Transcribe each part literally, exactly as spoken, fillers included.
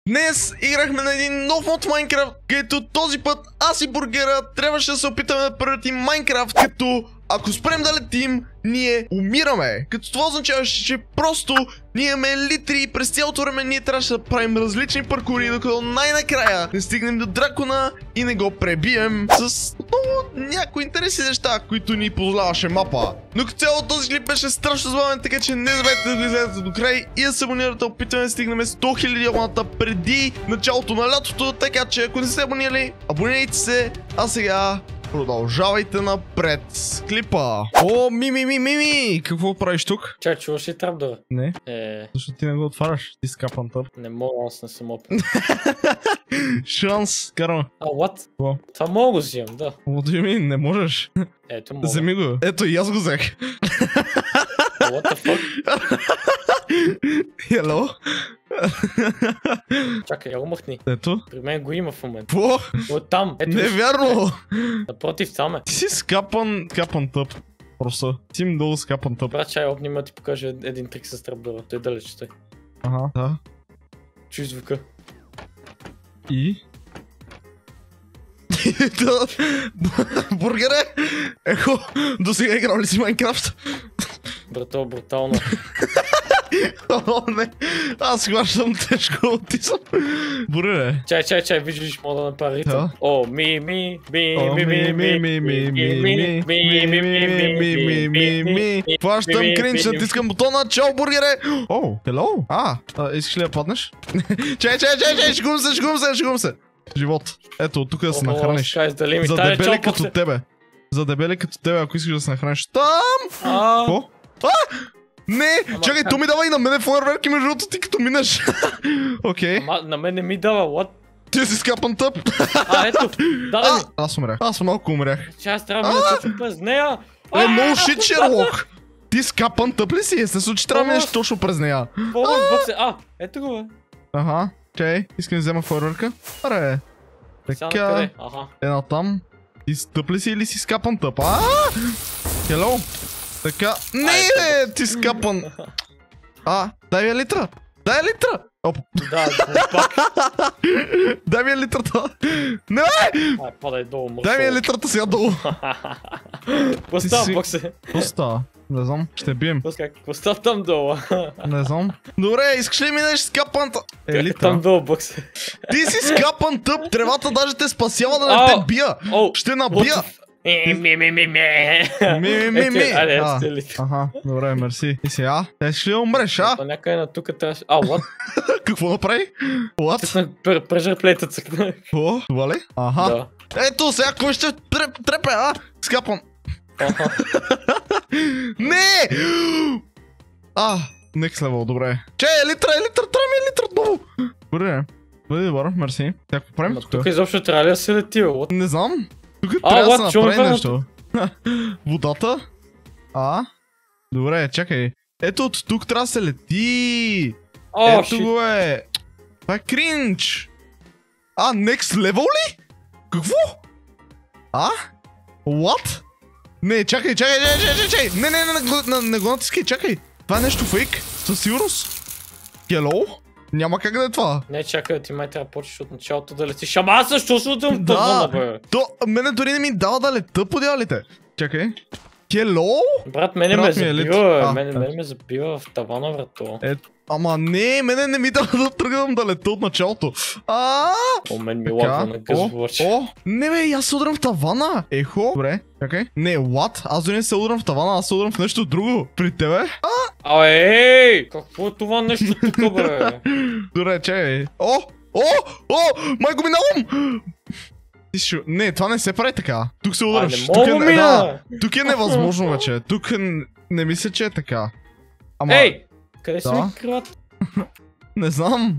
Днес играхме на един нов мод в Майнкрафт, където този път аз и Бургера трябваше да се опитаме да превъртим Майнкрафт, като ако спрем да летим, ние умираме. Като това означаваше, че просто ние имаме литри и през цялото време ние трябваше да правим различни паркури, докато най-накрая не стигнем до дракона и не го пребием с много някои интересни неща, които ни позволяваше мапа. Но като цяло този клип беше страшно забавен, така че не забравяйте да го изгледате до край и да се абонирате, опитваме да стигнем сто хиляди абоната преди началото на лятото, така че ако не сте абонирали, абонирайте се, а сега продължавайте напред с клипа. О, ми, ми, ми, ми, ми! Какво правиш тук? Чай, чуваш ли трапдора? Не. Е... Защо ти не го отваряш? Ти скапан тъп. Не мога, аз не съм опит. Шанс, карма. А, what? Какво? Това мога го взимам, да. What do you mean? Не можеш. Ето мога. Вземи го. Ето и аз го взех. What the fuck? Hello? Чакай, я го махни. Ето. При мен го има в момента. Какво? От там. Ето. Не е вярно. Напротив, там е. Ти си скапан, скапан тъп. Просто. Ти ми много скапан тъп. Брат, чай, опнима ти покажа един трик с трапдора. Той далеч, той. Ага, да. Чуй звука. И? Бургере! Ехо, до сега играл ли си Майнкрафт? Брато, брутално. О, не, аз хващам тежко аутизъм. Бургере. Чай, чай, чай, виждаш, мога да направя ритъм. Да. О, ми, ми, ми, ми, ми, ми, ми, ми, ми, ми, ми, ми, Хващам кринч, натискам бутона, чао, бургере! О, hello! А, искаш ли да паднеш? Чай, чай, чай, чай, шегувам се, шегувам се, шегувам се! Живот. Ето, тук да се нахраниш. За дебели като тебе. За дебели като тебе, ако искаш да се нахраниш. Там! Какво? А! Не! Чакай, то ми дава и на мене фойерверки между другото ти като минеш. Окей. Ама на мен не ми дава, what? Ти си скапан тъп. А, ето, даде ми. Аз умрях. Аз малко умрях. Че аз трябва да мина точно през нея. Е, no shit, Шерлок! Ти скапан тъп ли си? Естествено, че трябва да минеш точно през нея. Помощ, боксе. А, ето го, бе. Аха, чай, искам да взема фойерверка. Аре. Така, една там. Ти стъп ли си или си скапан тъп? А? Хело? Така. Не, не, ти скапан. А, дай ми литра. Дай литра. Оп. Да, пак. Дай ми литрата. Не! Ай, падай долу, мършо. Дай ми литрата сега долу. Какво става, боксе? Какво става? Не знам, ще бием. Какво става там долу? Не знам. Добре, искаш ли минеш скапан тъп? Е, литра. Там долу, боксе. Ти си скапан тъп, тревата даже те спасява да не те бия. Ще набия. Ми, ми, ми, ми, ми. Ми, ми, ми. Айде, сте литра. Аха, добре, мерси. И сега, те ще ли умреш, а? Някъде на тук трябваше... А, what? Какво направи? What? Прежър плейта цъкна. О, това ли? Аха. Да. Ето, сега кой ще трепе, а? Скапан. Не! А, next level, добре. Че, литра, литра, трябва ми е литра долу. Добре, бъде добър, мерси. Какво правим тук? Тук изобщо трябва ли да се лети, what? Не знам. Тук трябва да се направи нещо. Водата. А? Добре, чакай. Ето от тук трябва да се лети. Ето го е. Това е кринч. А, next level ли? Какво? А? What? Не, чакай, чакай, чакай, чакай, чакай. Не, не, не, не, не го натискай, чакай. Това е нещо фейк, със сигурност. Hello? Няма как да е това. Не, чакай, ти май трябва да почнеш от началото да летиш. Ама аз също съм тъпна, бе. То, мене дори не ми дава да лета по дялите. Чакай. Hello? Брат, мене ме забива, мене ме забива в тавана, брато. Ама не, мене не ми дава да тръгвам да лета от началото. Ааа! О, мен ми лагва на гъзвач. О, не бе, аз се удрям в тавана. Ехо. Добре, чакай. Не, what? Аз дори не се удрям в тавана, аз се удрям в нещо друго. При тебе? А, ей! Какво е това нещо тук, бе? Добре, чакай. О! О! О! Май го минавам! Не, това не се прави така. Тук се удряш. Тук е, да, тук е невъзможно вече. Тук не мисля, че е така. Ама... Ей! Къде си ми крилата? Не знам.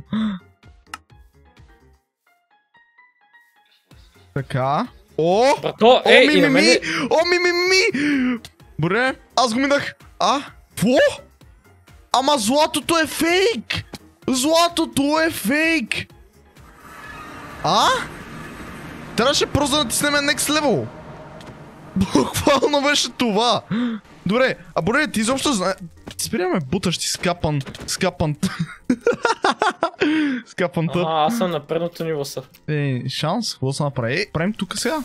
Така. О! Брато, ей, и на мене... О, ми, ми, ми! Добре, аз го минах. А? Какво? Ама златото е фейк! Златото е фейк! А? Трябваше просто да натиснем next level. Буквално беше това. Добре, а Боре, ти изобщо знае... Спирай ме буташ ти скапан... Скапан... Скапан тъп. Ага, аз съм на предното ниво са. Ей, шанс, какво се направи? Е, правим тук сега?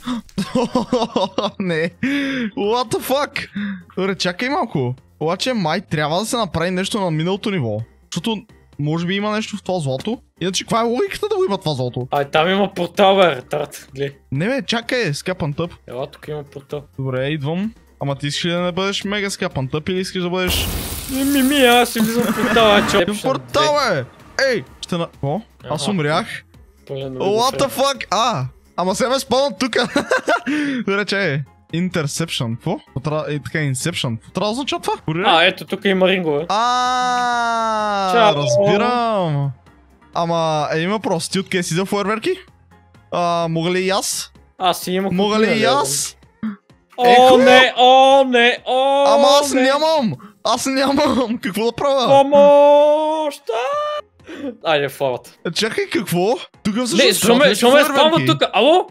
Не. What the fuck? Добре, чакай малко. Обаче май трябва да се направи нещо на миналото ниво. Защото може би има нещо в това злато. Иначе каква е логиката да го има това злато? Ай, там има портал, бе, ретард. Гледай. Не бе, чакай, скапан тъп. Ела, тук има портал. Добре, идвам. Ама ти искаш ли да не бъдеш мега скапан тъп или искаш да бъдеш... Ми, ми, аз си влизам в портала, чо. В портал, бе! Ей! Ще на... О? Аз умрях. What the fuck? А! Ама сега ме спълнат тука. Добре, че Interception. Какво? Е така, Inception. Какво трябва да означава това? А, ето, тук има рингове. Ааа, разбирам. Ама, е, има просто. Ти откъде си за фойерверки? А, мога ли и аз? Аз си имам. Мога ли и аз? О, не, о, не, о, Ама аз нямам! Аз нямам! Какво да правя? Помощ! Айде, флавата. Чакай, какво? Тук всъщност... Не, защо ме, защо ме респаунва тук? Ало?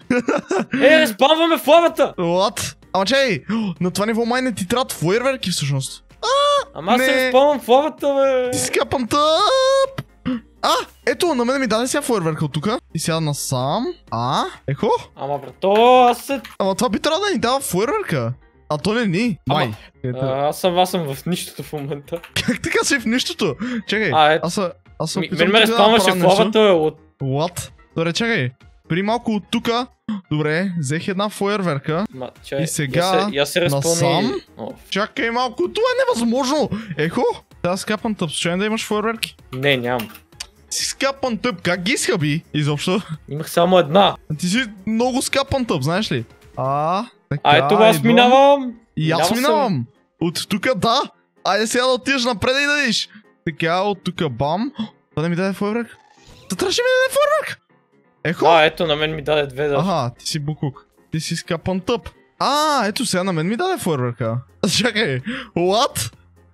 Е, респаунваме флавата! What? Ама чай, на това ниво май не ти трябват фойерверки всъщност. Ама аз се респаунвам флавата, бе! Ти скапам тъп! А, ето, на мен ми даде сега фойерверка от тука. И сега насам. А, ехо? Ама, брато, аз се... Ама това би трябвало да ни дава фойерверка. А то не ни. Май. А, аз съм, аз съм в нищото в момента. Как така си в нищото? Чакай, а, е... аз, аз се опитвам мен ме респаунваше флавата, бе, от... What? Добре, чакай. При малко от тука. Добре, взех една фойерверка. Ма, чай, и сега я се, я се насам. О. Чакай малко, това е невъзможно. Ехо? Сега скапан тъп, случайно да имаш фойерверки? Не, нямам. Си скапан тъп, как ги изхъби изобщо? Имах само една. Ти си много скапан тъп, знаеш ли? А, така, а ето аз идвам. минавам. И аз минавам. От тука да. Айде сега да отидеш напред и да видиш. Така, от тука бам. Това да ми даде фойерверк? Та трябваше ми даде фойерверк. Ехо? А, ето на мен ми даде две даже. Аха, ти си букук. Ти си скапан тъп. А, ето сега на мен ми даде фойерверка. Чакай, what?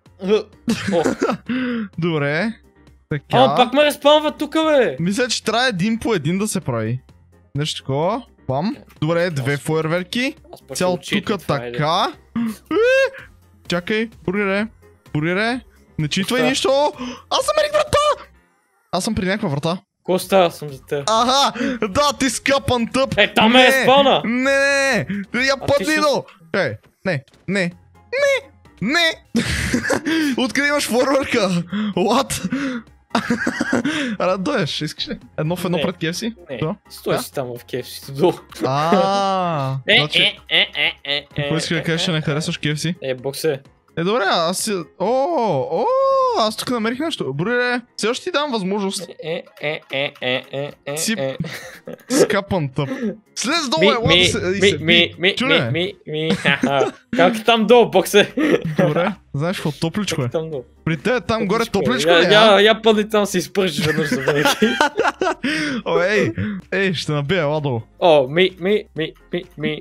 Добре. Така. Ама пак ме респаунва тука, бе. Мисля, че трябва един по един да се прави. Нещо такова. Пам. Добре, две фойерверки. Цял тука така. Чакай, бургере. Бургере. Не читвай нищо. Аз намерих врата! Аз съм при някаква врата. Коста, съм за теб. Аха, да, ти скапан тъп. Е, там е респауна. Не, не, я пътни до. Е, не, не, не, не. Откъде имаш фойерверка? What? Ара, доеш, искаш ли? Едно в едно пред кеф си? Не, стой си там в кеф си, долу. Ааа, е, е, е, е, е, какво искаш да кажеш, че не харесваш кеф си? Е, боксе. Е, добре, аз си... О, о, аз тук намерих нещо. Бре, все още ти дам възможност. Е, е, е, е, е, е, Си е. скапан тъп. Слез долу, е, лада се... Ми, ми, ми, ми, ми, ми, ха-ха. Как е там долу, боксе? Добре, знаеш какво, топличко е. Там долу. При те там горе топличко е, а? Я пъдни там си изпържиш веднъж за веки. О, ей, ей, ще набия, ладо. О, ми, ми, ми, ми, ми.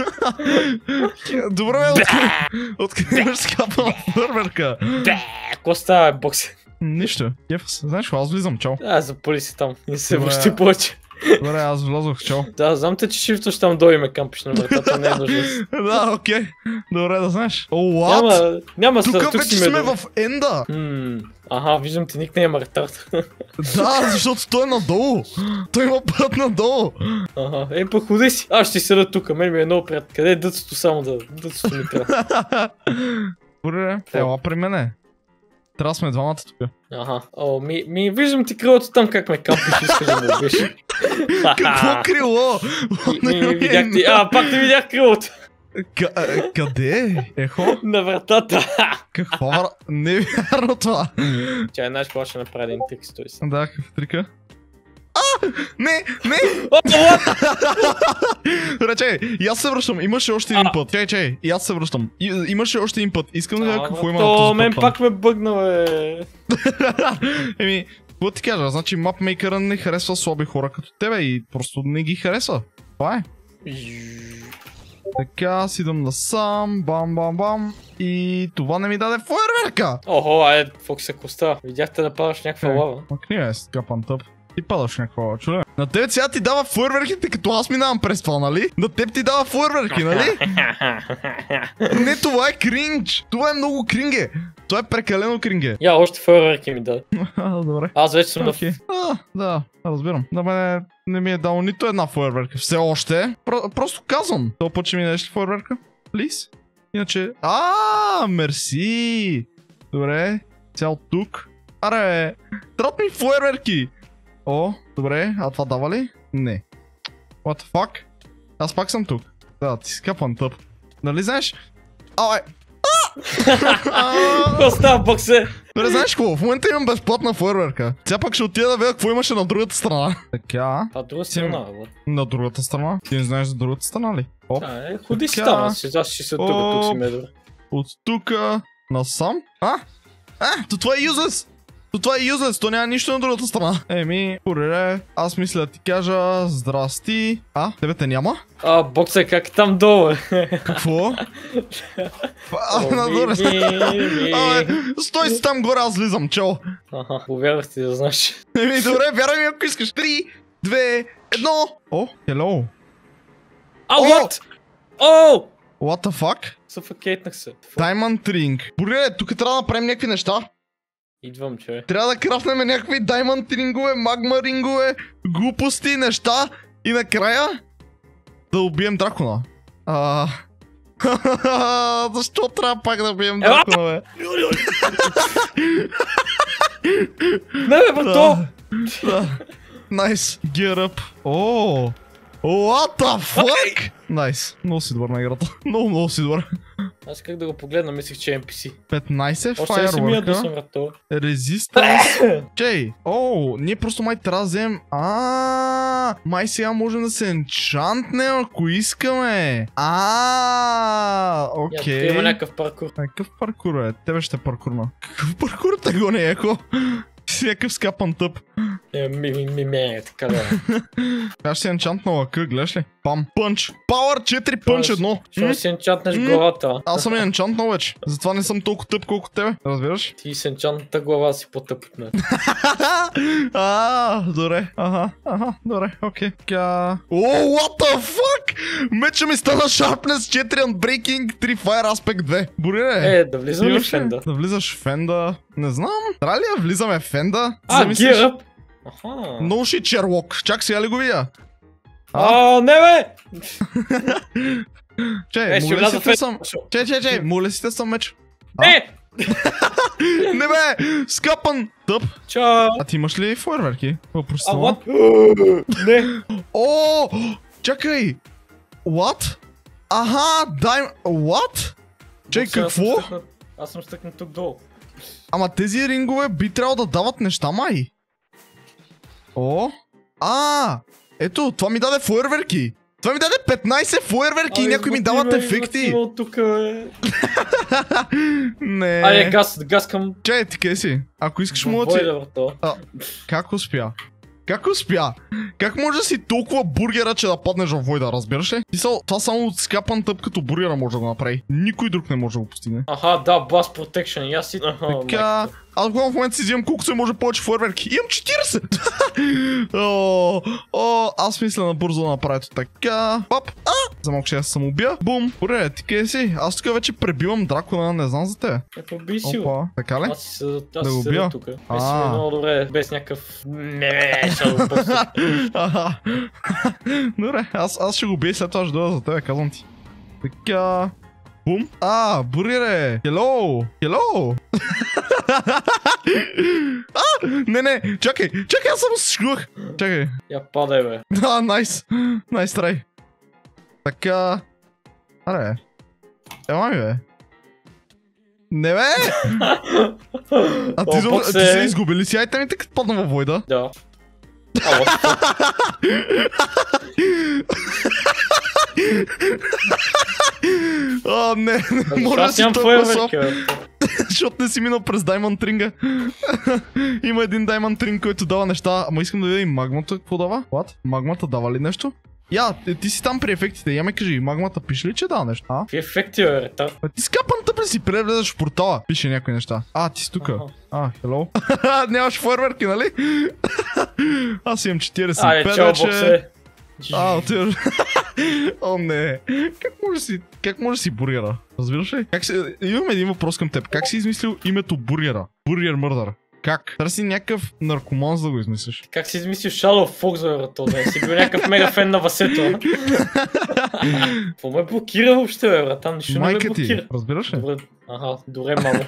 Добре, откъде имаш скапана фойерверка? Да, какво става, боксе? Нищо, кеф, знаеш какво, аз влизам, чао. Да, запали си там, не се връщи повече. Добре, аз влязох, чао. Да, знам те, че шифтваш там долу и ме кампиш на вратата, не е нужно. Да, окей. Добре, да знаеш. О, what? Няма, няма съд, тук вече сме в енда. Аха, виждам ти никнейма ретард. Да, защото той е надолу. Той има път надолу. Аха, е, па ходи си. Аз ще седа тук, мен ми е много приятно. Къде е дъцето само да... Дъцето ми трябва. Добре, ела при мене. Трябва сме двамата тук. Аха, о, ми, ми виждам ти крилото там как ме кампиш, искаш да ме убиш. Какво крило? Ми, ми видях ти... А, пак не видях крилото. Къде? Ехо? На вратата. Какво врата? Не е вярно това. Чай, знаеш какво ще направи един трик, стой си. Да, какъв трика? А! Не! Не! Рече, и аз се връщам, имаше още един път. Чай, чай, и аз се връщам. Имаше още един път. Искам да видя какво има на този път. Мен пак ме бъгна, бе. Еми, какво ти кажа? Значи мапмейкъра не харесва слаби хора като тебе и просто не ги харесва. Това е. Така, аз идвам насам, бам бам бам. И това не ми даде фойерверка! Охо, айде, какво се коста? Видяхте да падаш някаква лава. Макни е, скапан тъп. Ти падаш някаква лава, чуле? На теб сега ти дава фойерверките, като аз минавам през това, нали? На теб ти дава фойерверки, нали? Не, това е кринч. Това е много кринге. Това е прекалено кринге. Я, още фойерверки ми даде. Добре. Аз вече съм на... Окей. А, да, разбирам. Да, мене не ми е дало нито една фойерверка. Все още. Про- просто казвам. Това път ще ми дадеш ли фойерверка? Плиз? Иначе... А, мерси. Добре. Цял тук. Аре, трябват ми фойерверки. О, добре. А това дава ли? Не. What the fuck? Аз пак съм тук. Да, ти скъпан тъп. Нали знаеш? Ай! Какво става, боксе? Добре, знаеш какво? В момента имам безплатна фойерверка. Сега пак ще отида да видя какво имаше на другата страна. Така. А друга страна, бе. На другата страна? Ти не знаеш за другата страна ли? Оп. А, е, ходи си там, аз ще си се тук, тук си ме добре. От тука насам. А? А, то това е юзлес! То това е юзлес, то няма нищо на другата страна. Еми, урере, аз мисля да ти кажа здрасти. А, тебе те няма? А, боксе, как е там долу? Какво? А, надолу. Абе, стой си там горе, аз влизам, чао. Аха, повярвах ти да знаеш. Еми, добре, вярвай ми ако искаш. Три, две, едно. О, hello. А, what? О! What the fuck? Съфакейтнах се. Diamond ring. Боре, тук трябва да направим някакви неща. Идвам, че. Трябва да крафнем някакви diamond рингове, магма рингове, глупости, неща. И накрая да убием дракона. А... Защо трябва пак да убием дракона, бе? Не, бе, брато! Да. Nice. Get up. О! What the fuck? Найс. Много си добър на играта. Много, много си добър. Аз как да го погледна, мислих, че е Ен Пи Си. петнайсет Още не си ми ядосам, файерворка. брато. Резистанс. Чей. О, ние просто май трябва да вземем... Ааа, май сега можем да се енчантнем, ако искаме. Ааа, Я, тук има окей. някакъв паркур. Какъв паркур е? Тебе ще паркурна. Какъв паркур те го не еко? Си някакъв скапан тъп. Е, ми, ми, ми, ми, така да. Аз ще си енчант на лъка, гледаш ли? Пам. Пънч. Пауър четири пънч едно. Ще си енчантнеш главата. Аз съм енчантнал вече. Затова не съм толкова тъп, колко тебе. Разбираш? Ти с енчантната глава си по-тъп от мен. А, добре. Аха, аха, добре, окей. Ка... О, what the fuck? Меча ми стана Sharpness четири, Unbreaking три, Fire Aspect две. Боре, Е, да влизам ли в Фенда? Да влизаш в Фенда. Не знам. Трябва ли да влизаме в Фенда? А, Gear Up! Аха. No shit, Sherlock. Чак сега ли го видя? А, не бе! Че, Е, ще моля вляза си в те Фенда. съм. Че, че, че, моля си те съм меч. Не! Не бе, скъпан тъп. Чао! А ти имаш ли фойерверки? А, Въпросително. what? Не! О, чакай! What? Аха, дай... What? Чай, Боксе, аз съм какво? стъкнат- Аз съм стъкнат тук долу. Ама тези рингове би трябвало да дават неща, май. О, а, ето, това ми даде фойерверки. Това ми даде петнайсет фойерверки и някои ми дават ефекти. Тук, бе. Не. Айде, газ, газ към... Чай, ти къде си? Ако искаш мога ти... Войда, брато. А, как успя? Как успя? Как може да си толкова бургера, че да паднеш в войда, разбираш ли? Писал, това само от скапан тъп като бургера може да го направи. Никой друг не може да го постигне. Аха, да, Blast Protection, и аз си... Аха, Така, аз в момента си взимам колко се може повече фойерверки. Имам четирийсет! О, о, аз мисля набързо да направя това така. Пап, а! За малко ще я съм убия. Бум! Добре, ти къде си? Аз тук вече пребивам дракона, не знам за те. Е, поби си го. Опа, така ли? Аз си седа, аз Да си го седа убия? тук. Е, А. си ми много добре, без някакъв... Не, ще го пусна. Аха. Добре, аз, аз ще го бия и след това ще дойда за тебе, казвам ти. Така. Бум. А, бургере. Хело. Хело. А, не, не, чакай, чакай, аз само се шглах. Чакай. Я падай, бе. Да, найс. Найс трай. Така. Аре. Ела ми, бе. Не, бе. А ти, О, зо- боксе. ти се изгуби ли си айтемите, като падна във войда? Да. А, what the fuck? А, не, не може да Аз си нямам толкова слаб, фойерверки, бе. защото не си минал през Diamond Ring-а. Има един Diamond Ring, който дава неща, ама искам да видя и магмата, какво дава? What? Магмата дава ли нещо? Я, ти, ти си там при ефектите, я ме кажи, магмата пише ли, че да нещо, а? Какви ефекти, бе, ретард? А ти скапан тъп ли си, превлезаш в портала, пише някои неща. А, ти си тука. Ага. А, хело. Нямаш фойерверки, нали? Аз имам четиридесет и пет Айде, чао, вече. боксе. А, отиваш. О, не. Как може си, как може си бургера? Разбираш ли? Как си... Имам един въпрос към теб. Как си измислил името бургера? Бургер мърдър. Как? Трябва си някакъв наркоман за да го измислиш. Как си измислил Shadow Fox, бе, брато, да си бил някакъв мега фен на Васето. Какво ме блокира въобще, бе, брат? Там нищо не ме Майка блокира. ти, разбираш ли? Добре, ага, добре, мамо.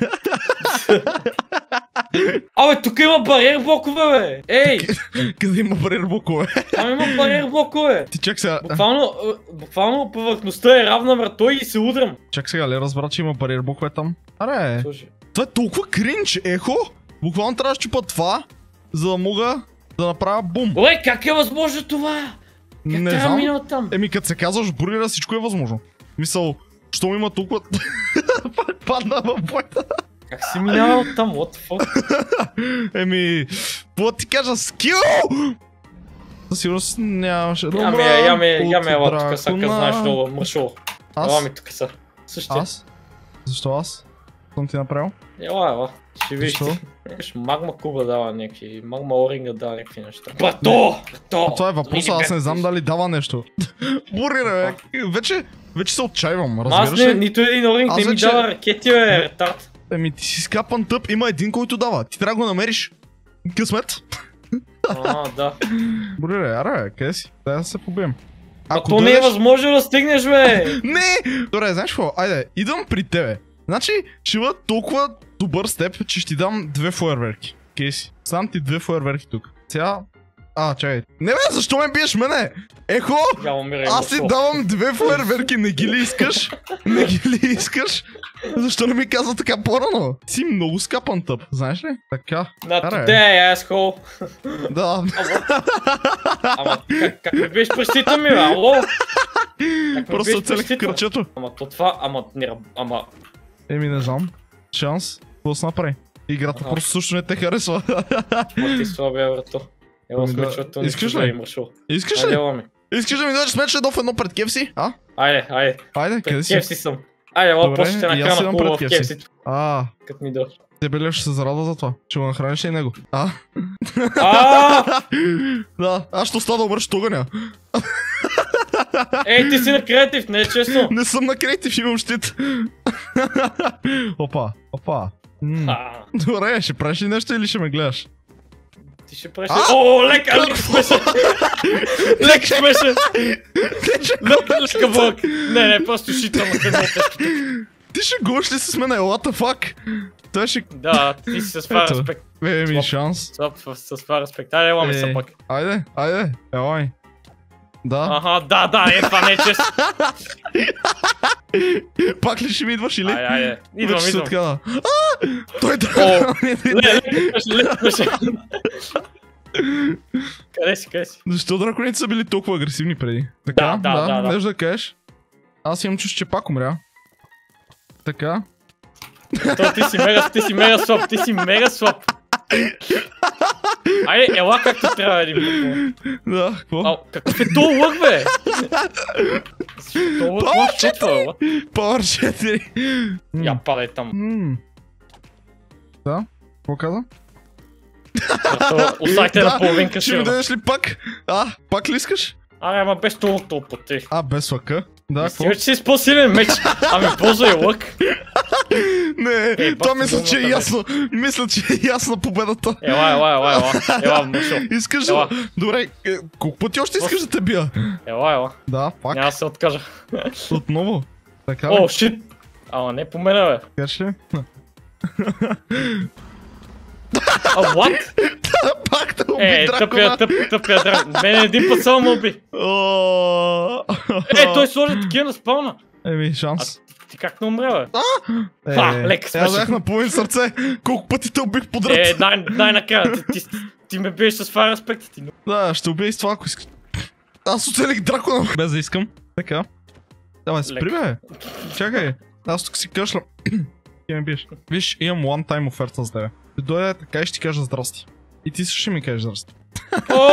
Абе, тук има бариер блокове, бе! Ей! Къде има бариер блокове? Там има бариер блокове! Ти чак сега. Буквално, буквално повърхността е равна, брато, и се удрям. Чак сега, ли разбра, че има бариер блокове там? Аре, Слушай. това е толкова кринч, ехо! Буквално трябва да щупа това, за да мога да направя бум. Ой, как е възможно това? Как Не трябва знам. минал там? Еми, като се казваш бургера, всичко е възможно. Мисъл, щом има толкова... Пак падна в бойта. Как си минавал там? What the fuck? Еми, какво ти кажа, скил! Със сигурност нямаше да Я умра ме, я ме, я от ме, ела тук са, дракона. къс знаеш много мършо. Ела Аз? ми тук са. Същия. Аз? Защо аз? Съм ти направил? Ела, ела. Ще видиш Защо? ти. Виж, магма куба дава някакви, магма оринга дава някакви неща. Брато! Брато! А това е въпросът, аз не знам дали дава нещо. Бургера, бе. Вече, вече се отчаивам, Аз разбираш не, ли? нито един оринг Аз не ми вече- дава ракети, бе, ретард. Еми, ти си скапан тъп, има един, който дава. Ти трябва да го намериш. Късмет. А, да. Бургера, аре, бе, къде си? Дай да се побием. А то не е възможно да стигнеш, бе! Не! Добре, знаеш какво? Айде, идвам при тебе. Значи, ще бъда толкова добър с теб, че ще ти дам две фойерверки. Кей си. Сам ти две фойерверки тук. Сега... А, чакай. Не бе, защо ме биеш мене? Ехо! Я умирай, Аз ти мършо. давам две фойерверки, не ги ли искаш? Не ги ли искаш? Защо не ми казва така по-рано? Ти си много скапан тъп, знаеш ли? Така. На Аре. today, asshole. Да. Ама, как, как ми беше пръстите ми, бе, ало? Как ми Просто беше оцелих пръстите? кръчето. Ама то това, ама, не, раб- ама, Еми, не знам. Шанс. Какво се направи? Играта Ага. просто също не те харесва. ама ти слабия, брато. Ела Ами да. смечвато Искаш не ли? ще мършо. Искаш Айде, ли? ела ми. Искаш да ми дойдеш с меч едно в едно пред кефси? А? Айде, айде. Айде, къде Пред си? кефси съм. Айде, ела, Добре, после ще и аз нахрана идвам хубаво в пред кефси. кефси, А, като ми дойдеш. тебе ли ще се зарада за това? Ще го нахраниш и него. А? Ааа! Да, аз ще остана да умреш от огъня. Ей, ти си на креатив, не е честно. Не съм на креатив, имам щит. Опа, опа. М, А, Добре, ще правиш ли нещо или ще ме гледаш? ти ще правиш... А? О, лека, лека смеше! Лека смеше! Лека, лека блок! Не, не, просто шитам на където. Ти ще губиш ли се с мене? What the fuck? Той ще... Да, ти си с това Ето. респект. Бе, ми Слаб. шанс. Слаб, с с това респект. Айде, ела ми се Е, пак. Айде, айде, елай. Да. Аха, да, да, е, това не е честно. Пак ли ще ми идваш или? Айде, айде. Идвам, Вече се идвам. отказа. А! Той О, да. ле, ле, ле, смеше. Къде си, къде си? Защо драконите са били толкова агресивни преди? Така, Да, да, да, да. нещо да кажеш. Аз имам чувство, че пак умря. Така. То, ти си мега, ти си мега слаб, ти си мега слаб. Айде, ела както трябва един път. Да, какво? Ау, какъв е то лък, бе? То лък, лък, що това е, ела? Power четири. М, Я падай там. м. Да? Какво каза? Брато, Оставайте на половинка ще ми шива. дадеш ли пак? А, пак ли искаш? Аре, ама без това толкова пъти. А, без лъка. Да, какво? Стига, че си с по-силен меч. Ами, ползвай лък. Не, Ей, това бах, мисля, че е думата, бе. ясно. Мисля, че е ясна победата. Ела, ела, ела, ела. Ела, мъшо. Искаш да... Ела. Добре, е, колко пъти още искаш да те бия? Ела, ела. Да, пак. Няма да се откажа. Отново. Така О, ли? шит. Ама не по мене, бе. Кажеш ли? А, what? Пак да уби Е, дракона. тъпия, тъп, тъпия дракон. Мене един път само ме уби. О, Е, той сложи такива на спална. Еми, шанс. Ти как не умря, бе? Е, Ха, лек Аз смешен. бях на половин сърце. Колко пъти те убих подред. Е, най- най-накрая. Ти, ти, ти ме биеш с това респект ти. Да, ще убия и с това, ако искаш. Аз оцелих дракона. Без да искам. Така. Давай, спри, бе. Чакай. Аз тук си кашлям. Ти ме биеш. Виж, имам one time оферта за тебе. Ще дойде така и ще ти кажа здрасти. И ти също ще ми кажеш здрасти. О!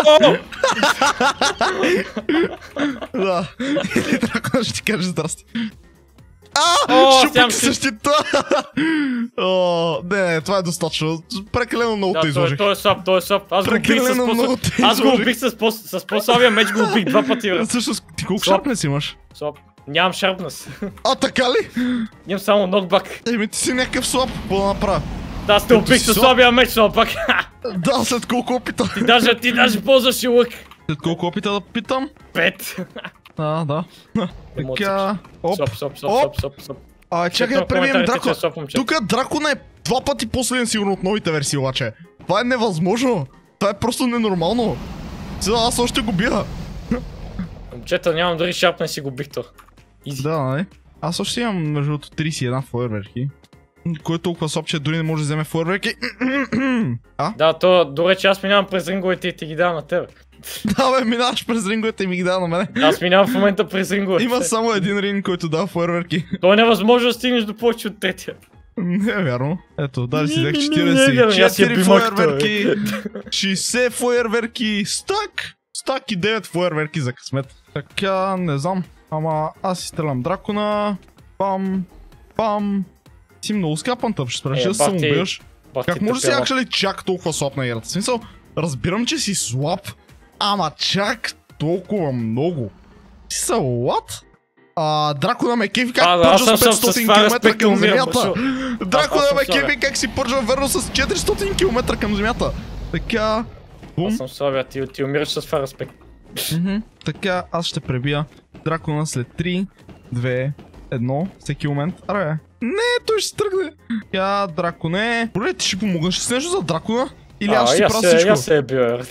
Да. Или дракона ще ти каже здрасти. А! О, Шупи сям ти си. същита! О, не, не, това е достатъчно. Прекалено много те Да, той, изложих. той е слаб, той е слаб. Аз го убих с Прекалено много по... те Аз го изложих. убих с по- с по-слабия меч, го убих два пъти, бе. Всъщност, ти колко Слаб. шарпнес имаш? Слаб. Нямам шарпнес. А, така ли? Имам само нокбак. Еми, ти си някакъв слаб, какво да направя? Да, аз те Като убих си с слаб. слабия меч, но пак. Да, след колко опита. Ти даже, ти даже ползваш и лък. След колко опита да питам? Пет. А, да. Така, оп. Соп, соп, соп, Оп. соп, соп, соп. А, чакай да преминем Коментарите, че дракона. е слаб момче. Тук дракона е два пъти последен сигурно от новите версии, обаче. Това е невъзможно. Това е просто ненормално. Сега аз още го бия. Момчета, нямам дори шарпнес си го бих то. Изи. Да, нали? Аз още имам между другото тридесет и една фойерверки. Кой е толкова слаб, че дори не може да вземе фойерверки? А? Да, то, добре, че аз минавам през ринговете и ти ги давам на тебе. Да, бе, минаваш през ринговете и ми ги дава на мене. Аз минавам в момента през ринговете. Има само един ринг, който дава фойерверки. То е невъзможно да стигнеш до повече от третия. Не е вярно. Ето, даже си Ми, взех ми, ми, четиридесет не, и аз си я четири бимах, фойерверки, шейсет фойерверки, стак, стак и девет фойерверки за късмет. Така, не знам. Ама аз си стрелям дракона. Пам, пам. Си много скапан тъп, ще спреш Е, да се бах ти- самоубиваш. Бах Как ти може да си тъпява. акшали чак толкова слаб на играта? В смисъл, разбирам, че си слаб, ама чак толкова много. Си са, what? А, дракона ме кефи как А, да, аз пържа съм с с- с петстотин това км респект към умирам, земята. башо. Дракона Аз съм ме слабия. кефи как си пържа верно с четиристотин км към земята. Така, бум. Аз съм слабия, ти, ти умираш с това респект. Мгм. Така, аз ще пребия дракона след три, две, едно, всеки момент. Аре, не, той ще се тръгне. Я, драконе. Добре, ти ще помогнеш с нещо за дракона? Или аз ще ти я правя се, всичко? я се е бил, бе.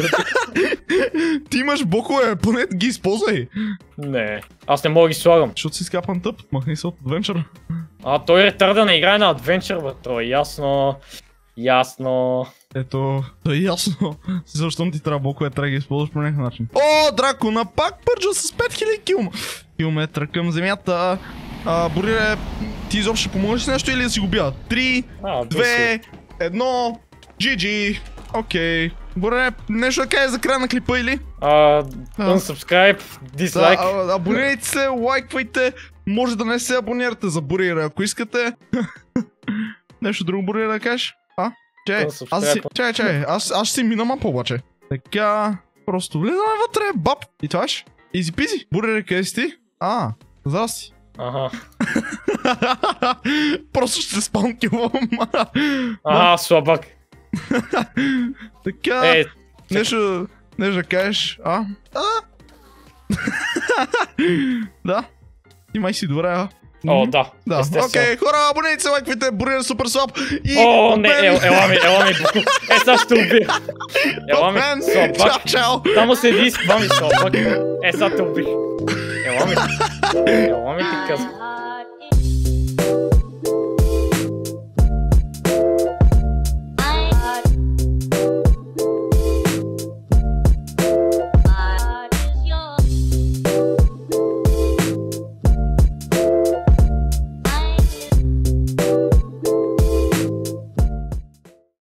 Ти имаш бокове, поне ги използвай. Не, аз не мога да ги слагам. Защото си скапан тъп, махни се от адвенчър. А, той ретарда не играе на адвенчър, бе. То е ясно. Ясно. Ето, то е ясно. Защо ти трябва бокове, трябва да ги използваш по някакъв начин. О, дракона пак пържа с пет хиляди кил... километра към земята. А, Борире, ти изобщо ще помогнеш с нещо или да си го бия? Три, А, две, едно, джи джи. Окей. Борире, нещо да кажеш за края на клипа или? А, unsubscribe, Да, дизлайк. а- абонирайте се, лайквайте. Може да не се абонирате за Борире, ако искате. Нещо друго, Борире, да кажеш? А? Чай, Да, аз си... subscribe. Чай, чай, аз, аз ще си мина мапа обаче. Така, просто влизаме вътре, баб. И това ще. Изи пизи. Борире, къде си ти? А, здрасти. Ага. Просто ще се спаункивам. Ага, слабак. Така, Е, нещо, нещо да кажеш, а? А? Да. Ти май си добре, а? о, Мгм. да. Да, естествено. окей, хора, абонирайте се, лайквайте, Борире е супер слаб. И О, от не, мен- ел, ела ми, ела ми, буку. Е, сега ще убих. Ела от ми, мен. слабак. Чао, чао. Само седи и спам и слабак. Е, сега те убих. Ела ми. Ела ми ти казвам.